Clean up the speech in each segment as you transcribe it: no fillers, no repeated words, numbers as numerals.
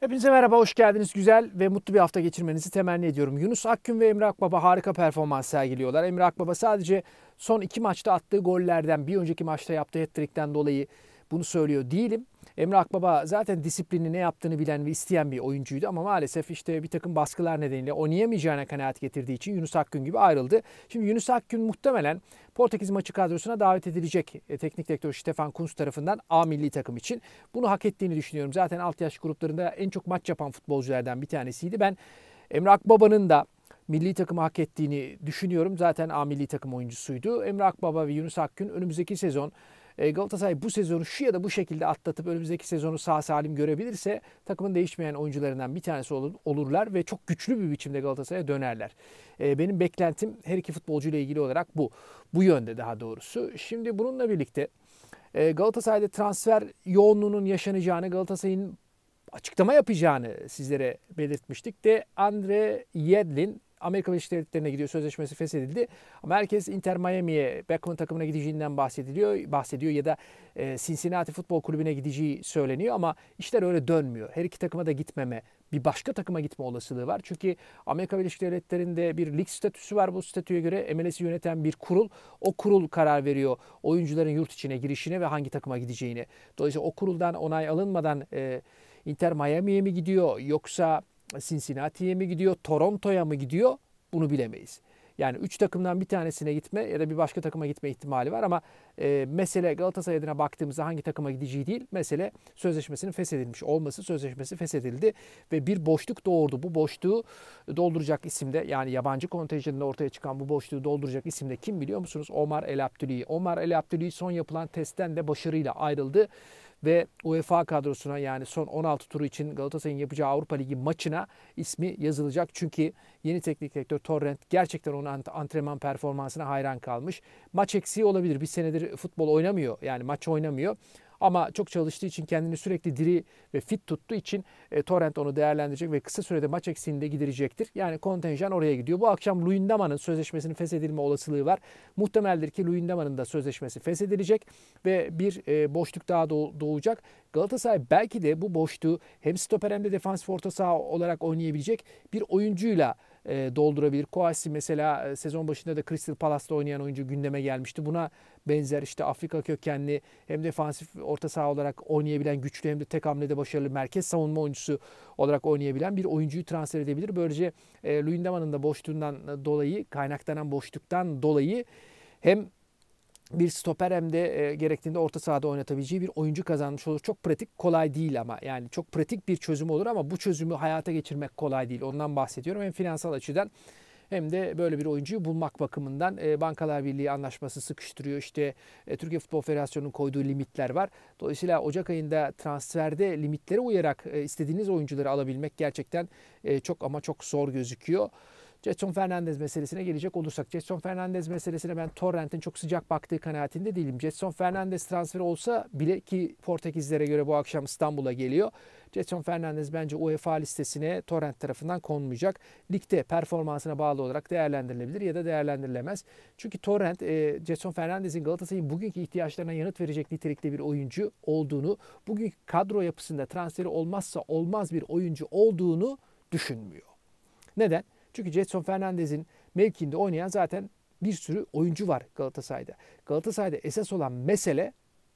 Hepinize merhaba, hoş geldiniz. Güzel ve mutlu bir hafta geçirmenizi temenni ediyorum. Yunus Akgün ve Emre Akbaba harika performans sergiliyorlar. Emre Akbaba sadece son 2 maçta attığı gollerden, bir önceki maçta yaptığı hat-trick'ten dolayı bunu söylüyor değilim. Emre Akbaba zaten disiplini ne yaptığını bilen ve isteyen bir oyuncuydu ama maalesef işte bir takım baskılar nedeniyle oynayamayacağına kanaat getirdiği için Yunus Akgün gibi ayrıldı. Şimdi Yunus Akgün muhtemelen Portekiz maçı kadrosuna davet edilecek teknik direktör Stefan Kuntz tarafından A milli takım için. Bunu hak ettiğini düşünüyorum. Zaten alt yaş gruplarında en çok maç yapan futbolculardan bir tanesiydi. Ben Emre Akbaba'nın da milli takımı hak ettiğini düşünüyorum. Zaten A milli takım oyuncusuydu. Emre Akbaba ve Yunus Akgün önümüzdeki sezon Galatasaray bu sezonu şu ya da bu şekilde atlatıp önümüzdeki sezonu sağ salim görebilirse takımın değişmeyen oyuncularından bir tanesi olurlar ve çok güçlü bir biçimde Galatasaray'a dönerler. Benim beklentim her iki futbolcuyla ilgili olarak bu. Bu yönde daha doğrusu. Şimdi bununla birlikte Galatasaray'da transfer yoğunluğunun yaşanacağını, Galatasaray'ın açıklama yapacağını sizlere belirtmiştik de Andre Yedlin Amerika Birleşik Devletleri'ne gidiyor. Sözleşmesi feshedildi. Ama herkes Inter Miami'ye, Beckham takımına gideceğinden bahsediyor ya da Cincinnati Futbol Kulübü'ne gideceği söyleniyor ama işler öyle dönmüyor. Her iki takıma da gitmeme, bir başka takıma gitme olasılığı var. Çünkü Amerika Birleşik Devletleri'nde bir lig statüsü var. Bu statüye göre MLS'i yöneten bir kurul. O kurul karar veriyor oyuncuların yurt içine girişine ve hangi takıma gideceğini. Dolayısıyla o kuruldan onay alınmadan Inter Miami'ye mi gidiyor yoksa Cincinnati'ye mi gidiyor, Toronto'ya mı gidiyor bunu bilemeyiz. Yani 3 takımdan bir tanesine gitme ya da bir başka takıma gitme ihtimali var ama mesele Galatasaray adına baktığımızda hangi takıma gideceği değil, mesele sözleşmesinin feshedilmiş olması. Sözleşmesi feshedildi ve bir boşluk doğurdu. Bu boşluğu dolduracak isimde, yani yabancı kontenjanında ortaya çıkan bu boşluğu dolduracak isimde kim biliyor musunuz? Omar El Abdüley. Omar El Abdüley son yapılan testten de başarıyla ayrıldı. Ve UEFA kadrosuna, yani son 16 turu için Galatasaray'ın yapacağı Avrupa Ligi maçına ismi yazılacak. Çünkü yeni teknik direktör Torrent gerçekten onun antrenman performansına hayran kalmış. Maç eksiği olabilir. Bir senedir futbol oynamıyor. Yani maç oynamıyor. Ama çok çalıştığı için, kendini sürekli diri ve fit tuttuğu için Torrent onu değerlendirecek ve kısa sürede maç eksiğini de giderecektir. Yani kontenjan oraya gidiyor. Bu akşam Luyendama'nın sözleşmesinin feshedilme olasılığı var. Muhtemeldir ki Luyendama'nın da sözleşmesi feshedilecek ve bir boşluk daha doğacak. Galatasaray belki de bu boşluğu hem stoper hem de defansif orta saha olarak oynayabilecek bir oyuncuyla doldurabilir. Kouassi mesela sezon başında da Crystal Palace'ta oynayan oyuncu gündeme gelmişti. Buna benzer işte Afrika kökenli, hem defansif orta saha olarak oynayabilen, güçlü hem de tek hamlede başarılı merkez savunma oyuncusu olarak oynayabilen bir oyuncuyu transfer edebilir. Böylece Luyendama'nın da boşluğundan dolayı, kaynaklanan boşluktan dolayı hem bir stoper hem de gerektiğinde orta sahada oynatabileceği bir oyuncu kazanmış olur. Çok pratik, kolay değil ama. Yani çok pratik bir çözüm olur ama bu çözümü hayata geçirmek kolay değil. Ondan bahsediyorum. Hem finansal açıdan hem de böyle bir oyuncuyu bulmak bakımından Bankalar Birliği anlaşması sıkıştırıyor. İşte Türkiye Futbol Federasyonu'nun koyduğu limitler var. Dolayısıyla Ocak ayında transferde limitlere uyarak istediğiniz oyuncuları alabilmek gerçekten çok ama çok zor gözüküyor. Jetson Fernandez meselesine gelecek olursak, Jetson Fernandez meselesine ben Torrent'in çok sıcak baktığı kanaatinde değilim. Jetson Fernandez transferi olsa bile, ki Portekizlere göre bu akşam İstanbul'a geliyor, Jetson Fernandez bence UEFA listesine Torrent tarafından konmayacak. Ligde performansına bağlı olarak değerlendirilebilir ya da değerlendirilemez. Çünkü Torrent, Jetson Fernandez'in Galatasaray'ın bugünkü ihtiyaçlarına yanıt verecek nitelikte bir oyuncu olduğunu, bugünkü kadro yapısında transferi olmazsa olmaz bir oyuncu olduğunu düşünmüyor. Neden? Çünkü Jetson Fernandez'in mevkiinde oynayan zaten bir sürü oyuncu var Galatasaray'da. Galatasaray'da esas olan mesele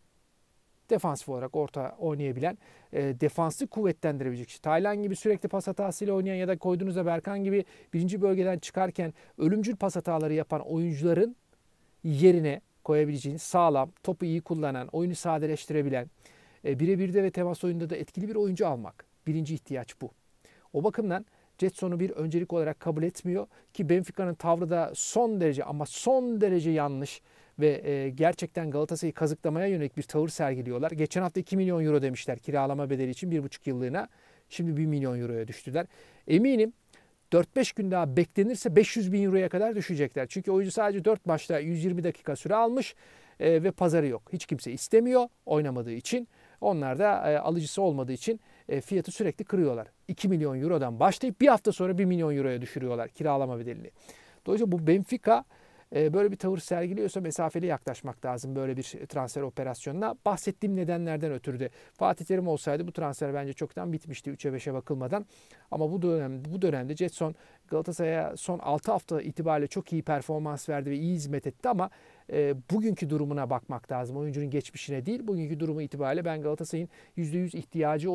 defansif olarak orta oynayabilen, defansı kuvvetlendirebilecek. İşte Taylan gibi sürekli pas hatasıyla oynayan ya da koyduğunuzda Berkan gibi birinci bölgeden çıkarken ölümcül pas hataları yapan oyuncuların yerine koyabileceğiniz, sağlam, topu iyi kullanan, oyunu sadeleştirebilen, birebirde ve temas oyunda da etkili bir oyuncu almak. Birinci ihtiyaç bu. O bakımdan Jetson'u bir öncelik olarak kabul etmiyor ki Benfica'nın tavrı da son derece ama son derece yanlış ve gerçekten Galatasaray'ı kazıklamaya yönelik bir tavır sergiliyorlar. Geçen hafta 2 milyon euro demişler kiralama bedeli için 1,5 yıllığına. Şimdi 1 milyon euroya düştüler. Eminim 4-5 gün daha beklenirse 500 bin euroya kadar düşecekler. Çünkü oyuncu sadece 4 maçta 120 dakika süre almış ve pazarı yok. Hiç kimse istemiyor oynamadığı için. Onlar da alıcısı olmadığı için fiyatı sürekli kırıyorlar. 2 milyon eurodan başlayıp bir hafta sonra 1 milyon euroya düşürüyorlar kiralama bedelini. Dolayısıyla bu Benfica böyle bir tavır sergiliyorsa mesafeli yaklaşmak lazım böyle bir transfer operasyonuna. Bahsettiğim nedenlerden ötürü de Fatih Terim olsaydı bu transfer bence çoktan bitmişti 3'e 5'e bakılmadan. Ama bu dönemde Getson Galatasaray'a son 6 hafta itibariyle çok iyi performans verdi ve iyi hizmet etti ama bugünkü durumuna bakmak lazım. Oyuncunun geçmişine değil, bugünkü durumu itibariyle ben Galatasaray'ın %100 ihtiyacı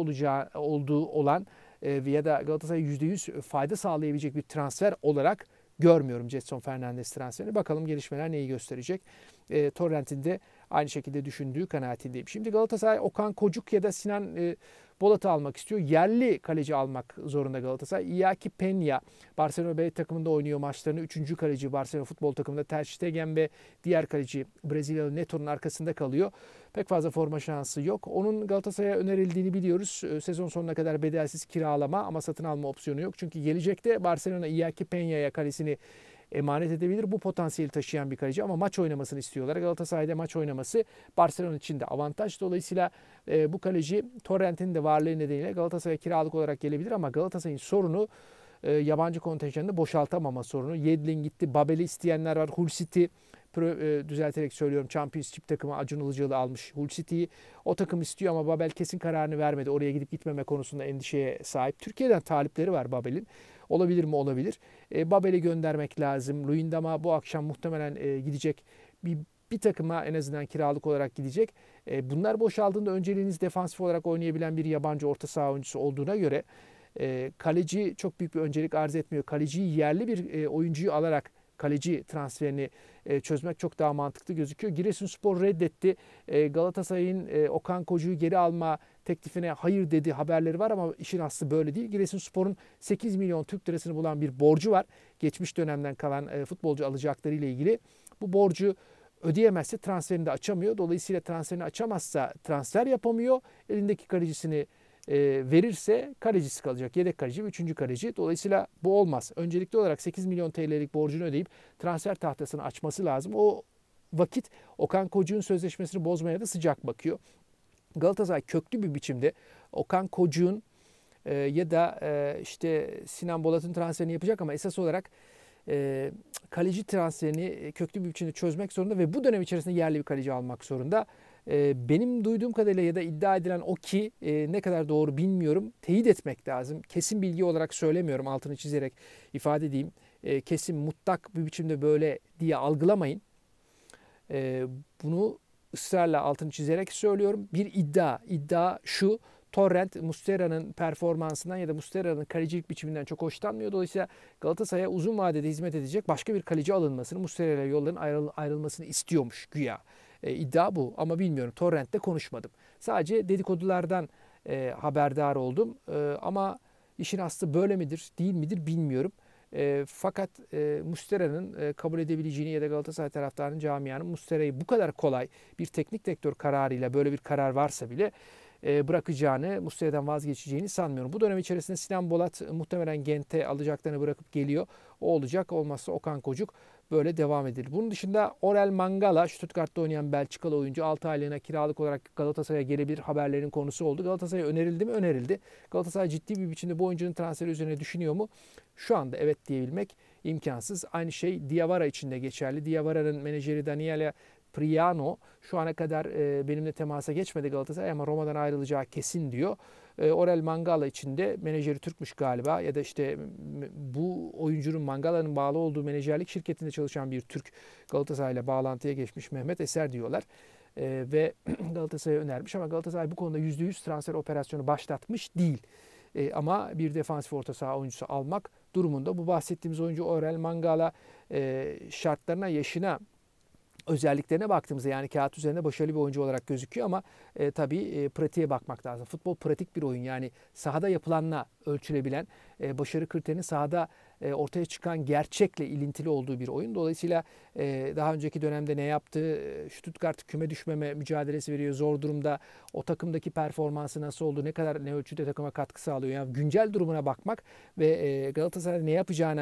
olan ya da Galatasaray'a %100 fayda sağlayabilecek bir transfer olarak görmüyorum Getson Fernandes transferini. Bakalım gelişmeler neyi gösterecek. Torrent'in de aynı şekilde düşündüğü kanaatindeyim. Şimdi Galatasaray Okan Kocuk ya da Sinan Bolat'ı almak istiyor. Yerli kaleci almak zorunda Galatasaray. Iñaki Peña Barcelona B takımında oynuyor maçlarını. 3. kaleci Barcelona futbol takımında. Ter Stegen ve diğer kaleci Brezilyalı Neto'nun arkasında kalıyor. Pek fazla forma şansı yok. Onun Galatasaray'a önerildiğini biliyoruz. Sezon sonuna kadar bedelsiz kiralama ama satın alma opsiyonu yok. Çünkü gelecekte Barcelona Iñaki Peña'ya kalesini emanet edebilir. Bu potansiyeli taşıyan bir kaleci ama maç oynamasını istiyorlar. Galatasaray'da maç oynaması Barcelona için de avantaj. Dolayısıyla bu kaleci Torrent'in de varlığı nedeniyle Galatasaray'a kiralık olarak gelebilir ama Galatasaray'ın sorunu yabancı kontenjanını boşaltamama sorunu. Yedlin gitti, Babel'i isteyenler var. Hull City, düzelterek söylüyorum, Championship takımı Acun Ilıcalı almış Hull City'yi. O takım istiyor ama Babel kesin kararını vermedi. Oraya gidip gitmeme konusunda endişeye sahip. Türkiye'den talipleri var Babel'in. Olabilir mi? Olabilir. Babel'i göndermek lazım. Luyendama bu akşam muhtemelen gidecek. Bir takıma en azından kiralık olarak gidecek. Bunlar boşaldığında önceliğiniz defansif olarak oynayabilen bir yabancı orta saha oyuncusu olduğuna göre kaleci çok büyük bir öncelik arz etmiyor. Kaleciyi yerli bir oyuncuyu alarak kaleci transferini çözmek çok daha mantıklı gözüküyor. Giresunspor reddetti. Galatasaray'ın Okan Kocuk'u geri alma teklifine hayır dedi haberleri var ama işin aslı böyle değil. Giresunspor'un 8 milyon Türk lirasını bulan bir borcu var. Geçmiş dönemden kalan futbolcu alacakları ile ilgili. Bu borcu ödeyemezse transferini de açamıyor. Dolayısıyla transferini açamazsa transfer yapamıyor. Elindeki kalecisini verirse kalecisi kalacak. Yedek kaleci ve 3. kaleci. Dolayısıyla bu olmaz. Öncelikli olarak 8 milyon TL'lik borcunu ödeyip transfer tahtasını açması lazım. O vakit Okan Kocuk'un sözleşmesini bozmaya da sıcak bakıyor. Galatasaray köklü bir biçimde Okan Kocuk'un ya da işte Sinan Bolat'ın transferini yapacak ama esas olarak kaleci transferini köklü bir biçimde çözmek zorunda ve bu dönem içerisinde yerli bir kaleci almak zorunda. Benim duyduğum kadarıyla ya da iddia edilen o ki ne kadar doğru bilmiyorum. Teyit etmek lazım. Kesin bilgi olarak söylemiyorum, altını çizerek ifade edeyim. Kesin mutlak bir biçimde böyle diye algılamayın. Bunu ısrarla altını çizerek söylüyorum. Bir iddia şu: Torrent Muslera'nın performansından ya da Muslera'nın kalecilik biçiminden çok hoşlanmıyor. Dolayısıyla Galatasaray'a uzun vadede hizmet edecek başka bir kaleci alınmasını, Muslera ile yolların ayrılmasını istiyormuş güya. İddia bu ama bilmiyorum. Torrent'te konuşmadım. Sadece dedikodulardan haberdar oldum. Ama işin aslı böyle midir, değil midir bilmiyorum. Fakat Muslera'nın kabul edebileceğini ya da Galatasaray taraftarının, camianın Muslera'yı bu kadar kolay bir teknik direktör kararıyla, böyle bir karar varsa bile bırakacağını, Muslera'dan vazgeçeceğini sanmıyorum. Bu dönem içerisinde Sinan Bolat muhtemelen Gent'e alacaklarını bırakıp geliyor. O olacak. Olmazsa Okan Kocuk, böyle devam edilir. Bunun dışında Orel Mangala, Stuttgart'ta oynayan Belçikalı oyuncu, 6 aylığına kiralık olarak Galatasaray'a gelebilir haberlerin konusu oldu. Galatasaray'a önerildi mi? Önerildi. Galatasaray ciddi bir biçimde bu oyuncunun transferi üzerine düşünüyor mu? Şu anda evet diyebilmek imkansız. Aynı şey Diawara için de geçerli. Diawara'nın menajeri Daniele Priano şu ana kadar benimle temasa geçmedi Galatasaray ama Roma'dan ayrılacağı kesin diyor. Orel Mangala için de menajeri Türkmüş galiba ya da işte bu oyuncunun, Mangala'nın bağlı olduğu menajerlik şirketinde çalışan bir Türk Galatasaray'la bağlantıya geçmiş Mehmet Eser diyorlar. Ve Galatasaray'a önermiş ama Galatasaray bu konuda %100 transfer operasyonu başlatmış değil. Ama bir defansif orta saha oyuncusu almak durumunda. Bu bahsettiğimiz oyuncu Orel Mangala şartlarına, yaşına, özelliklerine baktığımızda yani kağıt üzerinde başarılı bir oyuncu olarak gözüküyor ama tabii pratiğe bakmak lazım. Futbol pratik bir oyun, yani sahada yapılanla ölçülebilen, başarı kriterinin sahada ortaya çıkan gerçekle ilintili olduğu bir oyun. Dolayısıyla daha önceki dönemde ne yaptı? Stuttgart küme düşmeme mücadelesi veriyor. Zor durumda. O takımdaki performansı nasıl oldu? Ne kadar, ne ölçüde takıma katkı sağlıyor? Yani güncel durumuna bakmak ve Galatasaray ne yapacağına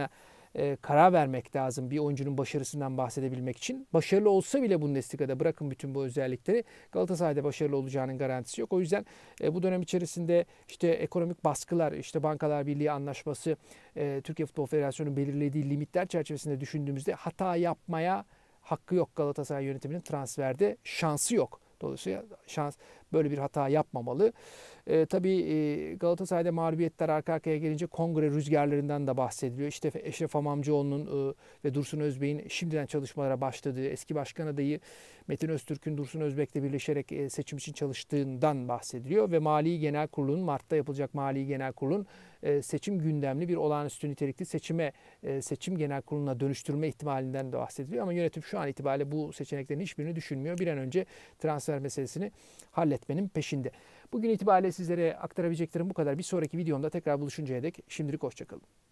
karar vermek lazım bir oyuncunun başarısından bahsedebilmek için. Başarılı olsa bile Bundesliga'da, bırakın bütün bu özellikleri, Galatasaray'da başarılı olacağının garantisi yok. O yüzden bu dönem içerisinde işte ekonomik baskılar, işte Bankalar Birliği anlaşması, Türkiye Futbol Federasyonu'nun belirlediği limitler çerçevesinde düşündüğümüzde hata yapmaya hakkı yok Galatasaray yönetiminin, transferde şansı yok. Dolayısıyla böyle bir hata yapmamalı. Tabii Galatasaray'da mağlubiyetler arka arkaya gelince kongre rüzgarlarından da bahsediliyor. İşte Eşref Hamamcıoğlu'nun ve Dursun Özbek'in şimdiden çalışmalara başladığı, eski başkan adayı Metin Öztürk'ün Dursun Özbek'le birleşerek seçim için çalıştığından bahsediliyor. Ve Mali Genel Kurulu'nun, Mart'ta yapılacak Mali Genel Kurulu'nun seçim gündemli bir olağanüstü nitelikli seçim genel kuruluna dönüştürme ihtimalinden de bahsediliyor. Ama yönetim şu an itibariyle bu seçeneklerin hiçbirini düşünmüyor. Bir an önce transfer meselesini halletmenin peşinde. Bugün itibariyle sizlere aktarabileceklerim bu kadar. Bir sonraki videomda tekrar buluşuncaya dek şimdilik hoşça kalın.